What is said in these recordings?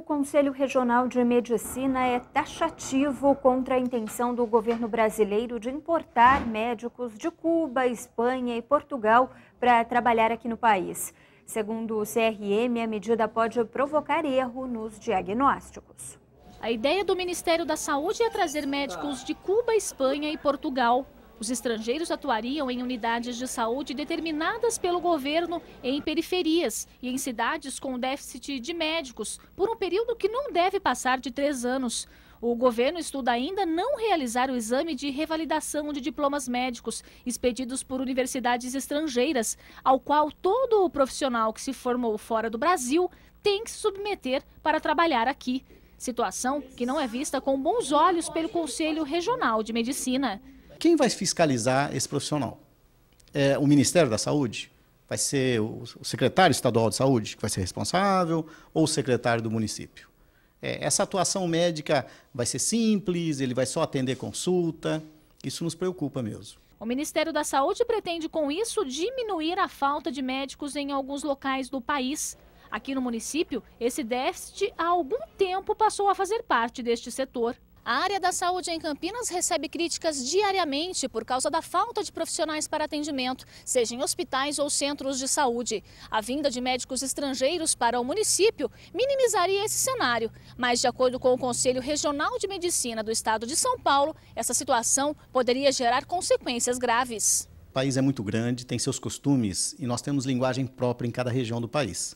O Conselho Regional de Medicina é taxativo contra a intenção do governo brasileiro de importar médicos de Cuba, Espanha e Portugal para trabalhar aqui no país. Segundo o CRM, a medida pode provocar erro nos diagnósticos. A ideia do Ministério da Saúde é trazer médicos de Cuba, Espanha e Portugal. Os estrangeiros atuariam em unidades de saúde determinadas pelo governo em periferias e em cidades com déficit de médicos, por um período que não deve passar de 3 anos. O governo estuda ainda não realizar o exame de revalidação de diplomas médicos expedidos por universidades estrangeiras, ao qual todo o profissional que se formou fora do Brasil tem que se submeter para trabalhar aqui. Situação que não é vista com bons olhos pelo Conselho Regional de Medicina. Quem vai fiscalizar esse profissional? É o Ministério da Saúde? Vai ser o secretário estadual de saúde que vai ser responsável ou o secretário do município? Essa atuação médica vai ser simples, ele vai só atender consulta? Isso nos preocupa mesmo. O Ministério da Saúde pretende, com isso, diminuir a falta de médicos em alguns locais do país. Aqui no município, esse déficit há algum tempo passou a fazer parte deste setor. A área da saúde em Campinas recebe críticas diariamente por causa da falta de profissionais para atendimento, seja em hospitais ou centros de saúde. A vinda de médicos estrangeiros para o município minimizaria esse cenário, mas de acordo com o Conselho Regional de Medicina do Estado de São Paulo, essa situação poderia gerar consequências graves. O país é muito grande, tem seus costumes e nós temos linguagem própria em cada região do país.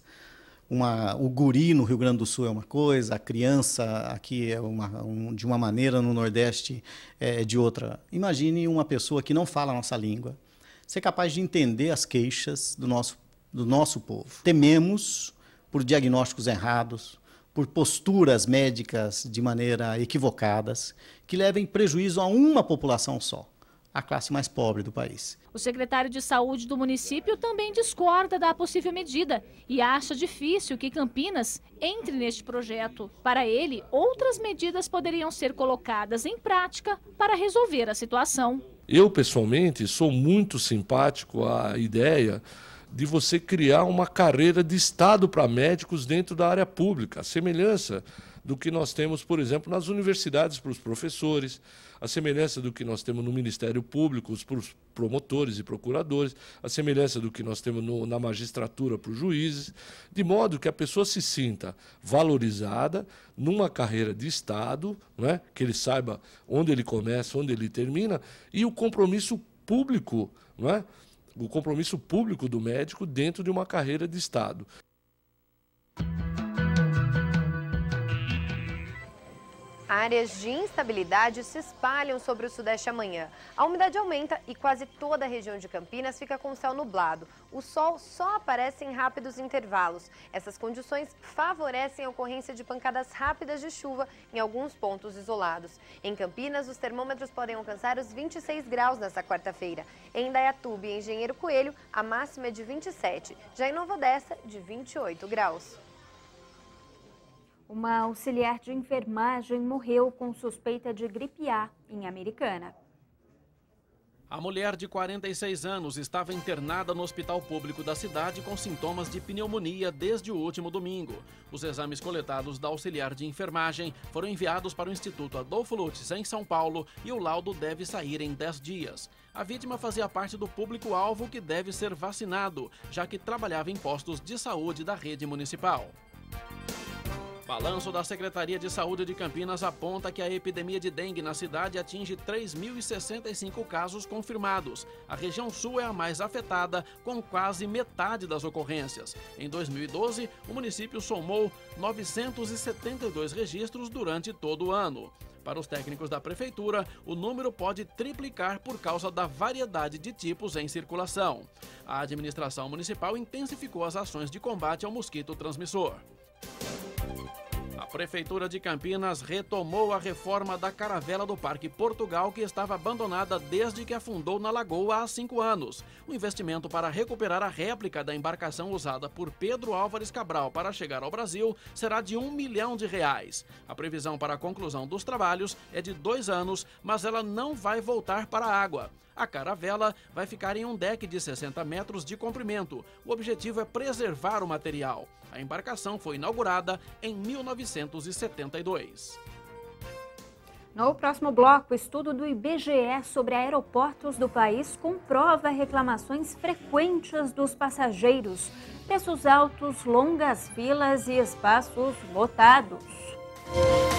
O guri no Rio Grande do Sul é uma coisa, a criança aqui é de uma maneira, no Nordeste é de outra. Imagine uma pessoa que não fala a nossa língua, ser capaz de entender as queixas do nosso povo. Tememos por diagnósticos errados, por posturas médicas de maneira equivocadas, que levem prejuízo a uma população só, a classe mais pobre do país. O secretário de Saúde do município também discorda da possível medida e acha difícil que Campinas entre neste projeto. Para ele, outras medidas poderiam ser colocadas em prática para resolver a situação. Eu, pessoalmente, sou muito simpático à ideia de você criar uma carreira de Estado para médicos dentro da área pública, a semelhança do que nós temos, por exemplo, nas universidades para os professores, a semelhança do que nós temos no Ministério Público para os promotores e procuradores, a semelhança do que nós temos na magistratura para os juízes, de modo que a pessoa se sinta valorizada numa carreira de Estado, né, que ele saiba onde ele começa, onde ele termina, e o compromisso público, né, o compromisso público do médico dentro de uma carreira de Estado. Áreas de instabilidade se espalham sobre o Sudeste amanhã. A umidade aumenta e quase toda a região de Campinas fica com o céu nublado. O sol só aparece em rápidos intervalos. Essas condições favorecem a ocorrência de pancadas rápidas de chuva em alguns pontos isolados. Em Campinas, os termômetros podem alcançar os 26 graus nesta quarta-feira. Em Indaiatuba e Engenheiro Coelho, a máxima é de 27. Já em Nova Odessa, de 28 graus. Uma auxiliar de enfermagem morreu com suspeita de gripe A em Americana. A mulher de 46 anos estava internada no hospital público da cidade com sintomas de pneumonia desde o último domingo. Os exames coletados da auxiliar de enfermagem foram enviados para o Instituto Adolfo Lutz, em São Paulo, e o laudo deve sair em 10 dias. A vítima fazia parte do público-alvo que deve ser vacinado, já que trabalhava em postos de saúde da rede municipal. Balanço da Secretaria de Saúde de Campinas aponta que a epidemia de dengue na cidade atinge 3.065 casos confirmados. A região sul é a mais afetada, com quase metade das ocorrências. Em 2012, o município somou 972 registros durante todo o ano. Para os técnicos da prefeitura, o número pode triplicar por causa da variedade de tipos em circulação. A administração municipal intensificou as ações de combate ao mosquito transmissor. A Prefeitura de Campinas retomou a reforma da caravela do Parque Portugal, que estava abandonada desde que afundou na lagoa há 5 anos. O investimento para recuperar a réplica da embarcação usada por Pedro Álvares Cabral para chegar ao Brasil será de R$1 milhão. A previsão para a conclusão dos trabalhos é de 2 anos, mas ela não vai voltar para a água. A caravela vai ficar em um deck de 60 metros de comprimento. O objetivo é preservar o material. A embarcação foi inaugurada em 1972. No próximo bloco, o estudo do IBGE sobre aeroportos do país comprova reclamações frequentes dos passageiros, preços altos, longas filas e espaços lotados.